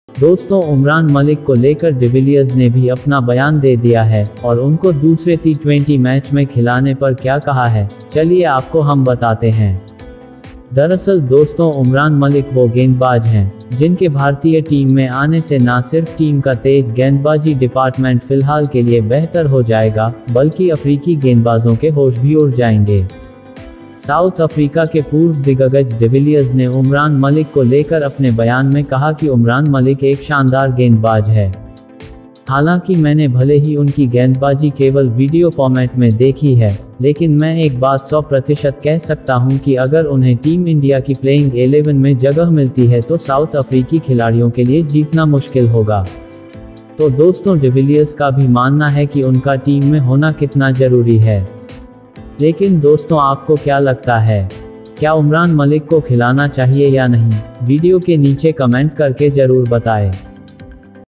दोस्तों, उमरान मलिक को लेकर डिविलियर्स ने भी अपना बयान दे दिया है और उनको दूसरे T20 मैच में खिलाने पर क्या कहा है, चलिए आपको हम बताते हैं। दरअसल दोस्तों, उमरान मलिक वो गेंदबाज हैं जिनके भारतीय टीम में आने से न सिर्फ टीम का तेज गेंदबाजी डिपार्टमेंट फिलहाल के लिए बेहतर हो जाएगा, बल्कि अफ्रीकी गेंदबाजों के होश भी उड़ जाएंगे। साउथ अफ्रीका के पूर्व दिग्गज डिविलियर्स ने उमरान मलिक को लेकर अपने बयान में कहा कि उमरान मलिक एक शानदार गेंदबाज है। हालांकि मैंने भले ही उनकी गेंदबाजी केवल वीडियो फॉर्मेट में देखी है, लेकिन मैं एक बात 100% कह सकता हूं कि अगर उन्हें टीम इंडिया की प्लेइंग 11 में जगह मिलती है तो साउथ अफ्रीकी खिलाड़ियों के लिए जीतना मुश्किल होगा। तो दोस्तों, डिविलियर्स का भी मानना है कि उनका टीम में होना कितना जरूरी है। लेकिन दोस्तों, आपको क्या लगता है, क्या उमरान मलिक को खिलाना चाहिए या नहीं? वीडियो के नीचे कमेंट करके जरूर बताएं।